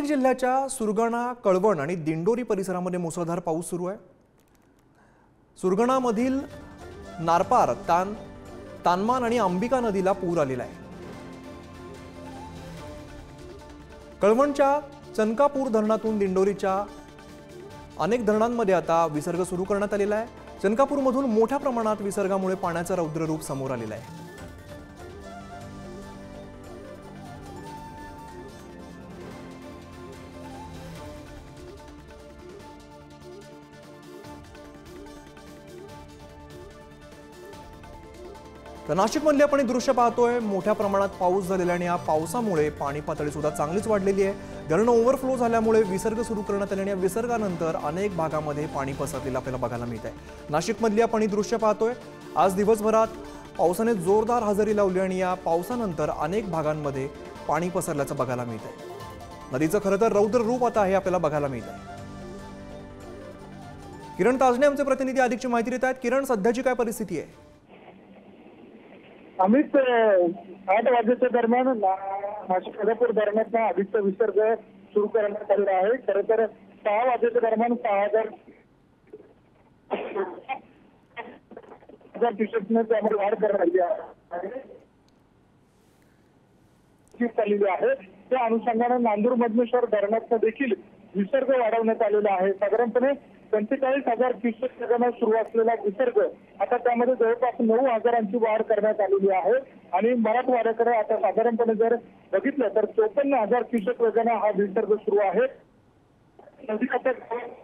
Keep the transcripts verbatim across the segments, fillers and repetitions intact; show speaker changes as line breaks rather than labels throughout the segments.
नाशिक जिल्ह्याच्या सुरगाणा, कळवण आणि दिंडोरी परिसरामध्ये मुसळधार पाऊस सुरू आहे। सुरगाणामधील नारपार, तान तानमान आणि अंबिका नदीला पूर आलेला आहे। कळवणच्या चनकापूर धरणातून दिंडोरीच्या अनेक धरणांमध्ये आता विसर्ग सुरू करण्यात आलेला आहे। चनकापूरमधून मोठ्या प्रमाणात विसर्गामुळे पाण्याचं रौद्र रूप समोर आलेलं आहे। तर नाशिकमधले आपण दृश्य पाहतोय, मोठ्या प्रमाणात पाऊस झालेला आणि या पावसामुळे पाणी पातळी सुद्धा चांगलीच वाढलेली आहे। धरणं ओव्हरफ्लो झाल्यामुळे विसर्ग सुरू करण्यात आले आणि या विसर्गानंतर अनेक भागामध्ये पाणी पसरलेलं आपल्याला बघायला मिळत आहे। नाशिकमधली आपण दृश्य पाहतोय, आज दिवसभरात पावसाने जोरदार हजेरी लावली आणि या पावसानंतर अनेक भागांमध्ये पाणी पसरल्याचं बघायला मिळत आहे। नदीचं खरं तर रौद्र रूप आता हे आपल्याला बघायला मिळत आहे। किरण ताजने आमचे प्रतिनिधी अधिकची माहिती देत आहेत। किरण, सध्याची काय परिस्थिती आहे?
अमित, आठ वाजेच्या दरम्यान नाशिक खडकपूर धरणात अधिकचा विसर्ग सुरू करण्यात आलेला आहे। खरं तर सहा वाजेच्या दरम्यान सहा हजार हजार क्युसेक्सने त्यामध्ये वाढ करण्यात आली आहे। त्या अनुषंगाने नांदूर मधमेश्वर धरणात देखील विसर्ग वाढवण्यात आलेला आहे। साधारणपणे पंचेचाळीस हजार क्युसेक वेगाने सुरू असलेला विसर्ग आता त्यामध्ये जवळपास नऊ हजारांची वाढ करण्यात आलेली आहे आणि मराठवाड्याकडे आता साधारणपणे जर बघितलं तर चोपन्न हजार क्युसेक वेगाने हा विसर्ग सुरू आहे। नदी आता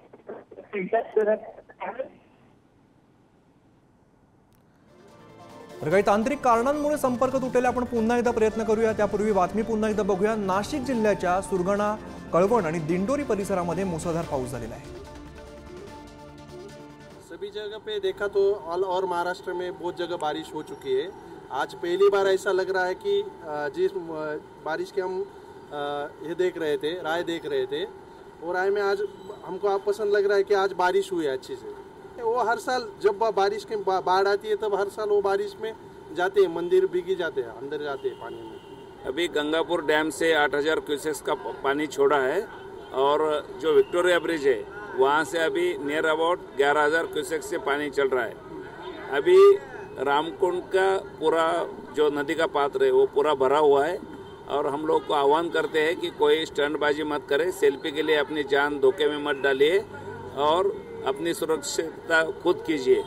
तर काही तांत्रिक कारणांमुळे संपर्क तुटलेला आपण पुन्हा एकदा प्रयत्न करूया। त्यापूर्वी बातमी पुन्हा एकदा बघूया। नाशिक जिल्ह्याच्या सुरगाणा, कळवण आणि दिंडोरी परिसरामध्ये मुसळधार पाऊस झालेला आहे।
सभी जगह पे देखा तो ऑल ओवर महाराष्ट्र में बहुत जगह बारिश हो चुकी है। आज पहली बार ऐसा लग रहा है कि जिस बारिश के हम ये देख रहे थे, राय देख रहे थे, और राय में आज हमको आप पसंद लग रहा है कि आज बारिश हुई है अच्छी से। वो हर साल जब बारिश के बाढ़ आती है तब हर साल वो बारिश में जाते हैं, मंदिर भीगी जाते हैं, अंदर जाते हैं पानी में।
अभी गंगापुर डैम से आठ हजार क्यूसेक्स का पानी छोड़ा है और जो विक्टोरिया ब्रिज है वहाँ से अभी नियर अबाउट ग्यारह हजार क्यूसेक से पानी चल रहा है। अभी रामकुंड का पूरा जो नदी का पात्र है वो पूरा भरा हुआ है और हम लोग को आह्वान करते हैं कि कोई स्टंटबाजी मत करे, सेल्फी के लिए अपनी जान धोखे में मत डालिए और अपनी सुरक्षितता खुद कीजिए।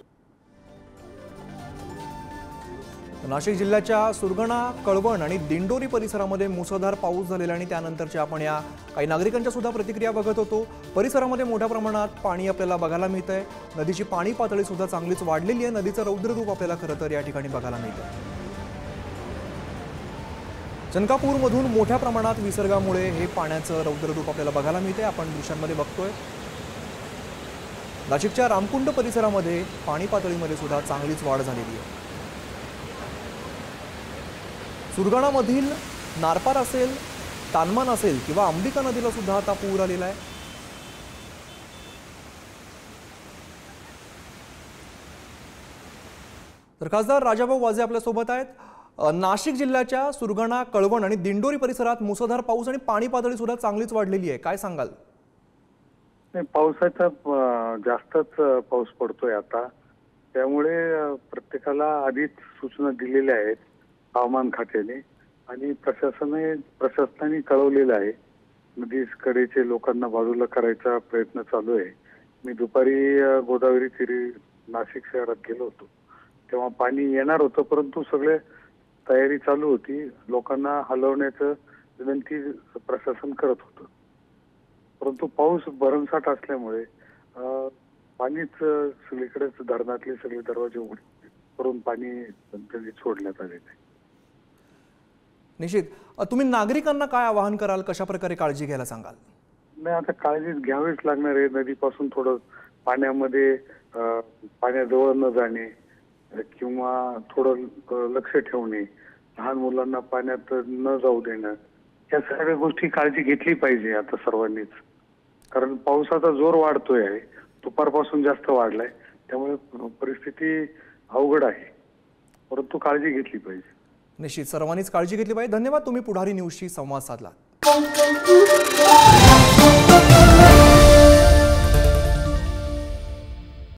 नाशिक जिल्ह्याच्या सुरगाणा, कळवण आणि दिंडोरी परिसरामध्ये मुसळधार पाऊस झालेला आणि त्यानंतरच्या आपण या काही नागरिकांच्या सुद्धा प्रतिक्रिया बघत होतो। परिसरामध्ये मोठ्या प्रमाणात पाणी आपल्याला बघायला मिळतंय। नदीची पाणी पातळी सुद्धा चांगलीच वाढलेली आहे। नदीचं रौद्र रूप आपल्याला खरं तर या ठिकाणी बघायला मिळतंय। चनकापूरमधून मोठ्या प्रमाणात विसर्गामुळे हे पाण्याचं रौद्र रूप आपल्याला बघायला मिळतंय। आपण दृश्यांमध्ये बघतोय नाशिकच्या रामकुंड परिसरामध्ये पाणी पातळीमध्ये सुद्धा चांगलीच वाढ झालेली आहे। सुरगाणामधील नारपार असेल, तानमान असेल किंवा अंबिका नदीला सुद्धा आता पूर आलेला आहे। तर खासदार राजाभाऊ वाजे आपल्या सोबत आहेत। नाशिक जिल्ह्याच्या सुरगाणा, कळवण आणि दिंडोरी परिसरात मुसळधार पाऊस आणि पाणी पातळी सुद्धा चांगलीच वाढलेली आहे, काय सांगाल?
पावसाचा जास्तच पाऊस पडतोय आता, त्यामुळे प्रत्येकाला आधीच सूचना दिलेल्या आहेत हवामान खात्याने आणि प्रशासनाने प्रशासनाने कळवलेलं आहे। नदीकडेचे लोकांना बाजूला करायचा प्रयत्न चालू आहे। मी दुपारी गोदावरी तीरी नाशिक शहरात गेलो होतो, तेव्हा पाणी येणार होतं, परंतु सगळे तयारी चालू होती। लोकांना हलवण्याचं विनंती प्रशासन करत होतं, परंतु पाऊस भरमसाठ असल्यामुळे पाणीच सगळीकडेच धरणातले सगळे दरवाजे उघडे करून पाणी सोडण्यात आले नाही।
निश्चित, तुम्ही नागरिकांना काय आवाहन कराल, कशा प्रकारे काळजी घ्यायला सांगाल?
नाही, आता काळजी घ्यावीच लागणार आहे। नदीपासून थोडं पाण्यामध्ये पाण्याजवळ न जाणे किंवा थोडं लक्ष ठेवणे, लहान मुलांना पाण्यात न जाऊ देणं, या सगळ्या गोष्टी काळजी घेतली पाहिजे आता सर्वांनीच। कारण पावसाचा जोर वाढतोय आहे, दुपारपासून जास्त वाढलाय, त्यामुळे परिस्थिती अवघड आहे, परंतु काळजी घेतली पाहिजे।
निश्चित सर्वांनीच काळजी घेतली पाहिजे। धन्यवाद, तुम्ही पुढारी न्यूजशी संवाद साधला।